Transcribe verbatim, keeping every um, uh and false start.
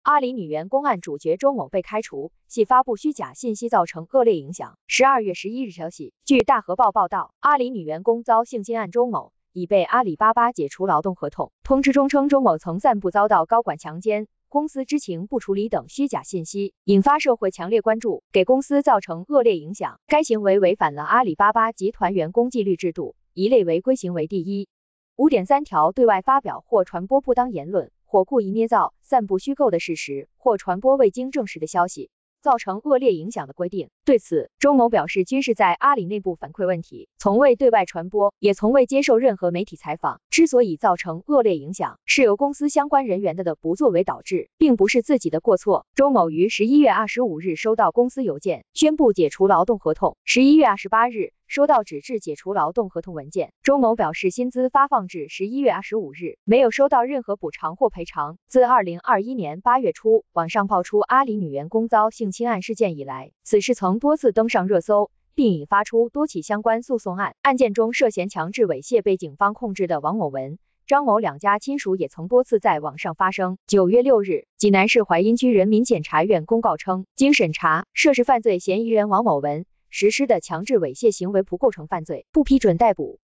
阿里女员工案主角周某被开除，系发布虚假信息造成恶劣影响。十二月十一日消息，据大河报报道，阿里女员工遭性侵案周某已被阿里巴巴解除劳动合同。通知中称，周某曾散布遭到高管强奸、公司知情不处理等虚假信息，引发社会强烈关注，给公司造成恶劣影响。该行为违反了阿里巴巴集团员工纪律制度，一类违规行为第一 五点三条，对外发表或传播不当言论，或故意捏造、散布虚构的事实，或传播未经证实的消息，造成恶劣影响的规定。对此，周某表示，均是在阿里内部反馈问题，从未对外传播，也从未接受任何媒体采访。之所以造成恶劣影响，是由公司相关人员的的不作为导致，并不是自己的过错。周某于十一月二十五日收到公司邮件，宣布解除劳动合同。十一月二十八日。收到纸质解除劳动合同文件，周某表示，薪资发放至十一月二十五日，没有收到任何补偿或赔偿。自二零二一年八月初，网上爆出阿里女员工遭性侵案事件以来，此事曾多次登上热搜，并引发出多起相关诉讼案。案件中涉嫌强制猥亵被警方控制的王某文、张某两家亲属也曾多次在网上发声。九月六日，济南市淮阴区人民检察院公告称，经审查，涉事犯罪嫌疑人王某文实施的强制猥亵行为不构成犯罪，不批准逮捕。